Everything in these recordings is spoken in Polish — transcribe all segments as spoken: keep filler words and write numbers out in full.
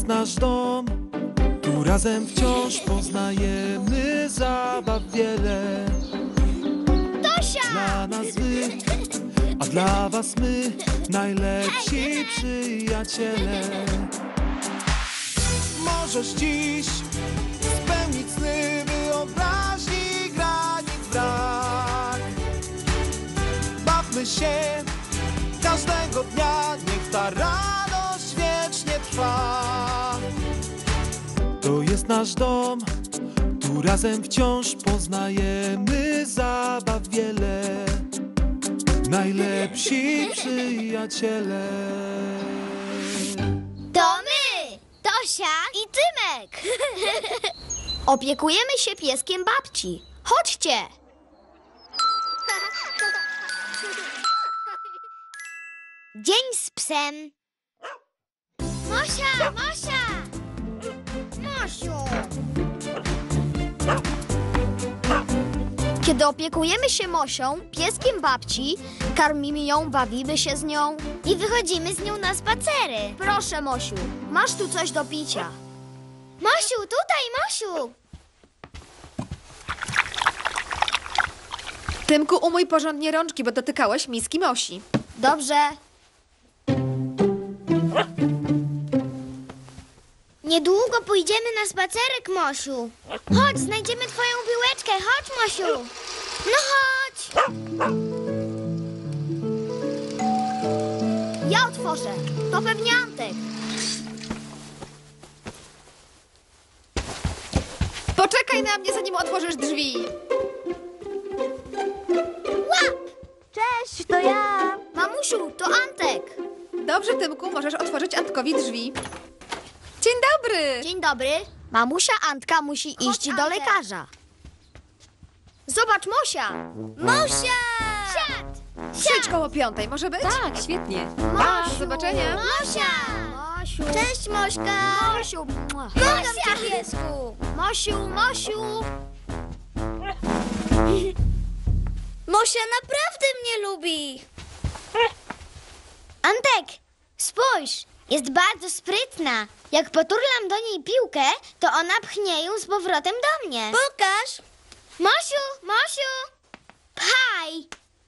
jest nasz dom, tu razem wciąż poznajemy zabaw wiele. Tosia! Dla nas wy, a dla was my, najlepsi przyjaciele. Możesz dziś spełnić sny, wyobraźni granic brak. Bawmy się każdego dnia, niech ta radość wiecznie trwa. To jest nasz dom, tu razem wciąż poznajemy zabaw wiele. Najlepsi przyjaciele. To my! Tosia i Tymek! Opiekujemy się pieskiem babci. Chodźcie! Dzień z psem. Mosia! Mosia! Mosiu! Kiedy opiekujemy się Mosią, pieskiem babci, karmimy ją, bawimy się z nią i wychodzimy z nią na spacery. Proszę, Mosiu, masz tu coś do picia. Mosiu, tutaj, Mosiu! Tymku, umyj porządnie rączki, bo dotykałeś miski Mosi. Dobrze. Niedługo pójdziemy na spacerek, Mosiu. Chodź, znajdziemy twoją piłeczkę. Chodź, Mosiu. No chodź. Ja otworzę. To pewnie Antek. Poczekaj na mnie, zanim otworzysz drzwi. Łap! Cześć, to ja. Mamusiu, to Antek. Dobrze, Tymku, możesz otworzyć Antkowi drzwi. Dzień dobry! Dzień dobry. Mamusia Antka musi iść do Antek. lekarza. Zobacz, Mosia. Mosia! Siad! Przyjdź koło piątej, może być? Tak, świetnie. Pa, do zobaczenia. Mosia! Mosiu! Cześć, Mośka! Mosiu! Kocham cię, piesku! Mosiu, Mosiu! Mosia naprawdę mnie lubi! Antek, spójrz! Jest bardzo sprytna. Jak poturlam do niej piłkę, to ona pchnie ją z powrotem do mnie. Pokaż! Mosiu, Mosiu! Pchaj!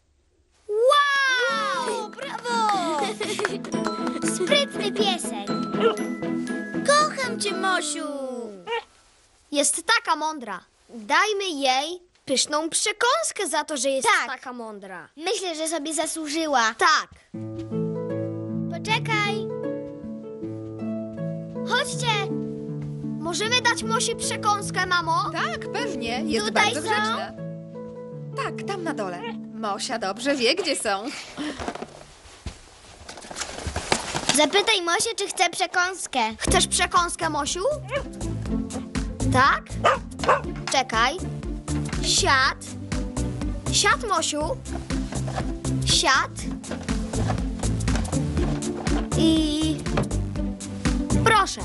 Wow! Brawo! Sprytny piesek. Kocham cię, Mosiu. Jest taka mądra. Dajmy jej pyszną przekąskę za to, że jest Tak. taka mądra. Myślę, że sobie zasłużyła. Tak. Poczekaj. Chodźcie. Możemy dać Mosi przekąskę, mamo? Tak, pewnie, jest Tutaj bardzo są? grzeczna. Tak, tam na dole. Mosia dobrze wie, gdzie są. Zapytaj Mosię, czy chce przekąskę. Chcesz przekąskę, Mosiu? Tak? Czekaj. Siad. Siad, Mosiu. Siad. I... proszę.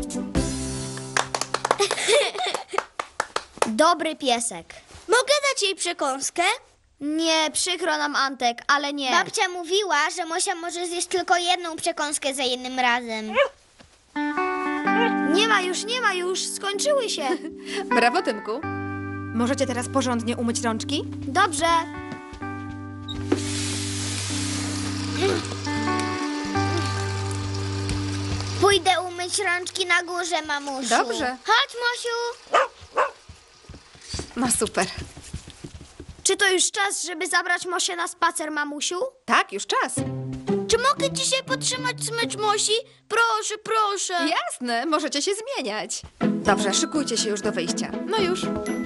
Dobry piesek. Mogę dać jej przekąskę? Nie, przykro nam, Antek, ale nie. Babcia mówiła, że Mosia może zjeść tylko jedną przekąskę za jednym razem. Nie ma już, nie ma już. Skończyły się. Brawo, Tymku. Możecie teraz porządnie umyć rączki? Dobrze. Pójdę umyć rączki na górze, mamusiu. Dobrze. Chodź, Mosiu. No super. Czy to już czas, żeby zabrać Mosię na spacer, mamusiu? Tak, już czas. Czy mogę dzisiaj podtrzymać smycz Mosi? Proszę, proszę. Jasne, możecie się zmieniać. Dobrze, szykujcie się już do wyjścia. No już.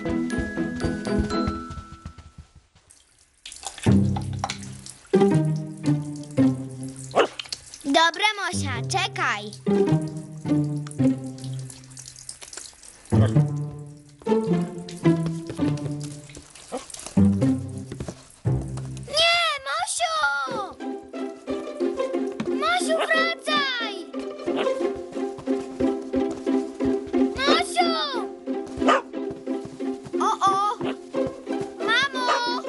Dobra, Mosia, czekaj. Nie, Mosiu! Mosiu, wracaj! Mosiu! O, o! Mamo!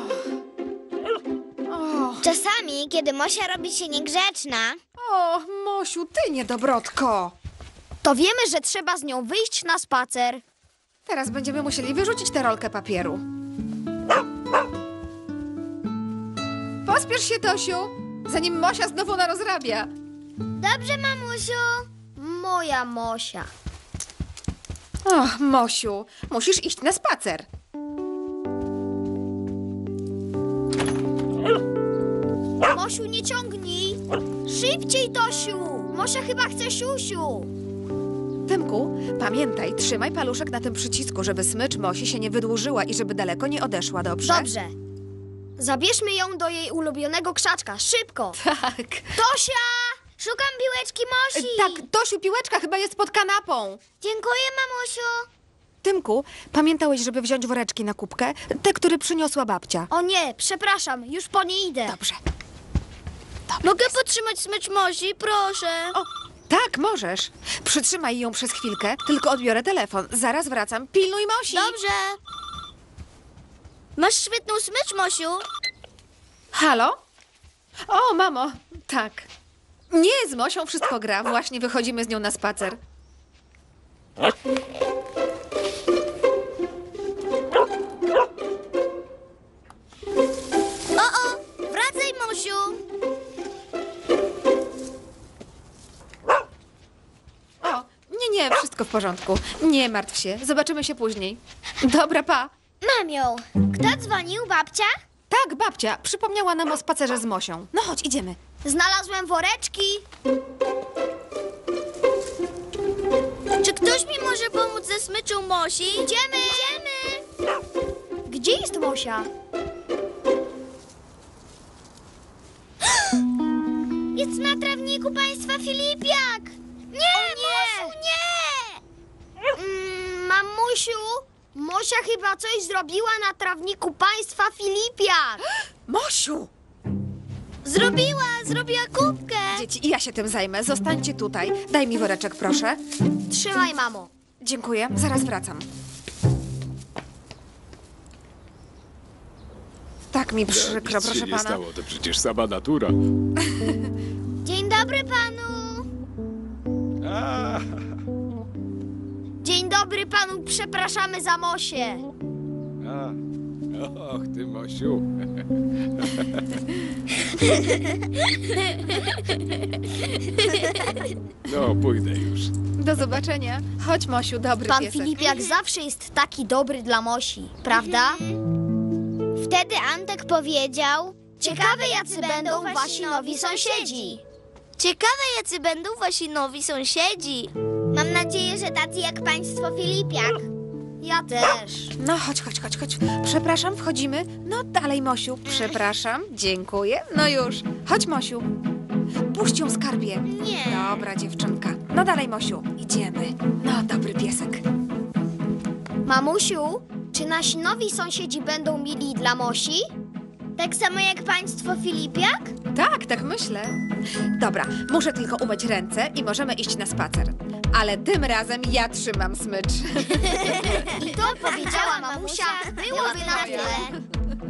O, Czasami, kiedy Mosia robi się niegrzeczna, o, Mosiu, ty niedobrotko. To wiemy, że trzeba z nią wyjść na spacer. Teraz będziemy musieli wyrzucić tę rolkę papieru. Pospiesz się, Tosiu, zanim Mosia znowu narozrabia. Dobrze, mamusiu. Moja Mosia. Och, Mosiu, musisz iść na spacer. Mosiu, nie ciągnij. Szybciej, Tosiu. Mosia chyba chce siusiu. Tymku, pamiętaj, trzymaj paluszek na tym przycisku, żeby smycz Mosi się nie wydłużyła i żeby daleko nie odeszła, dobrze? Dobrze. Zabierzmy ją do jej ulubionego krzaczka. Szybko. Tak. Tosia! Szukam piłeczki Mosi. Tak, Tosiu, piłeczka chyba jest pod kanapą. Dziękuję, mamusiu. Tymku, pamiętałeś, żeby wziąć woreczki na kubkę? Te, które przyniosła babcia. O nie, przepraszam, już po nie idę. Dobrze. Mogę podtrzymać smycz Mosi, proszę. O, tak, możesz. Przytrzymaj ją przez chwilkę, tylko odbiorę telefon. Zaraz wracam. Pilnuj Mosi. Dobrze. Masz świetną smycz, Mosiu. Halo? O, mamo, tak. Nie, z Mosią wszystko gra. Właśnie wychodzimy z nią na spacer. O, o, wracaj, Mosiu. O, nie, nie, wszystko w porządku. Nie martw się, zobaczymy się później. Dobra, pa. Mam ją. Kto dzwonił, babcia? Tak, babcia, przypomniała nam o spacerze z Mosią. No chodź, idziemy. Znalazłem woreczki. Czy ktoś mi może pomóc ze smyczą Mosi? Idziemy! Idziemy! Gdzie jest Mosia? Jest na trawniku państwa Filipiak! Nie, Mosiu, nie! Mm, mamusiu, Mosia chyba coś zrobiła na trawniku państwa Filipiak. Mosiu! Zrobiła, zrobiła kubkę. Dzieci, ja się tym zajmę. Zostańcie tutaj. Daj mi woreczek, proszę. Trzymaj, mamo. Dziękuję, zaraz wracam. Tak mi przykro, Nic proszę się nie pana. stało, to przecież sama natura. Dzień dobry panu. A, Dzień dobry panu, przepraszamy za Mosię. a. Och, ty Mosiu. No, pójdę już. Do zobaczenia. Chodź, Mosiu, dobry Pan piesek. Filipiak zawsze jest taki dobry dla Mosi, prawda? Wtedy Antek powiedział... Ciekawe, jacy będą wasi nowi sąsiedzi. Ciekawe, jacy będą wasi nowi sąsiedzi. Mam nadzieję, że tacy jak państwo Filipiak. Ja też. No chodź, chodź, chodź, chodź. Przepraszam, wchodzimy. No dalej, Mosiu. Przepraszam, dziękuję. No już. Chodź, Mosiu. Puść ją, skarbie. Nie. Dobra, dziewczynka. No dalej, Mosiu. Idziemy. No, dobry piesek. Mamusiu, czy nasi nowi sąsiedzi będą mili dla Mosi? Tak samo jak państwo Filipiak? Tak, tak myślę. Dobra, muszę tylko umyć ręce i możemy iść na spacer. Ale tym razem ja trzymam smycz. I to powiedziała mamusia, byłoby na tyle.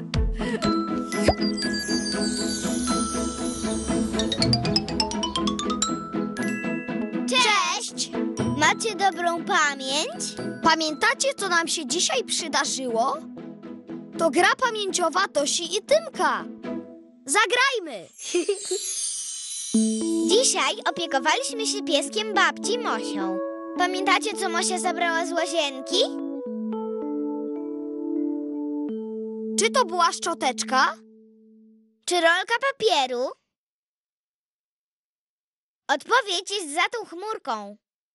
Cześć! Macie dobrą pamięć? Pamiętacie, co nam się dzisiaj przydarzyło? To gra pamięciowa Tosi i Tymka. Zagrajmy! Dzisiaj opiekowaliśmy się pieskiem babci Mosią. Pamiętacie, co Mosia zabrała z łazienki? Czy to była szczoteczka? Czy rolka papieru? Odpowiedź jest za tą chmurką.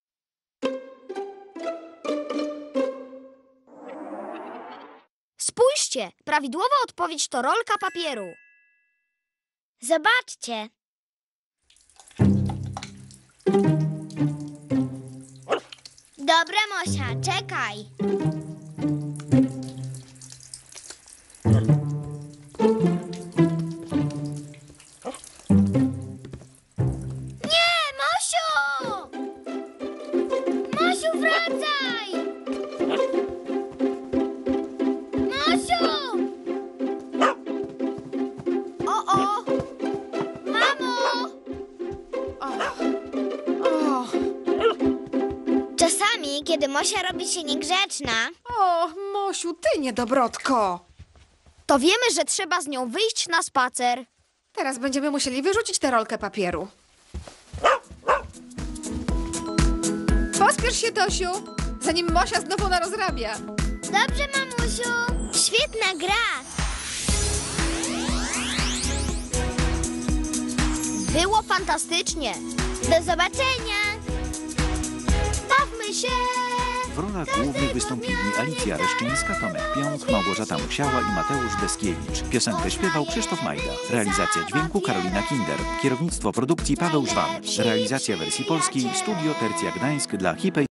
Spójrzcie, prawidłowa odpowiedź to rolka papieru. Zobaczcie. Dobra, Mosia, czekaj. Nie, Mosiu! Mosiu, wracaj! Mosiu! O, o! Mamo! O, kiedy Mosia robi się niegrzeczna. O, Mosiu, ty niedobrotko. To wiemy, że trzeba z nią wyjść na spacer. Teraz będziemy musieli wyrzucić tę rolkę papieru. Pospiesz się, Tosiu, zanim Mosia znowu narozrabia. Dobrze, mamusiu. Świetna gra. Było fantastycznie. Do zobaczenia. Bawmy się! W rolach głównych wystąpili Alicja Reszczyńska, Tomek Pionk, Małgorzata Musiała i Mateusz Deskiewicz. Piosenkę śpiewał Krzysztof Majda. Realizacja dźwięku Karolina Kinder. Kierownictwo produkcji Paweł Żwan. Realizacja wersji polskiej Studio Tercja Gdańsk dla Hipej.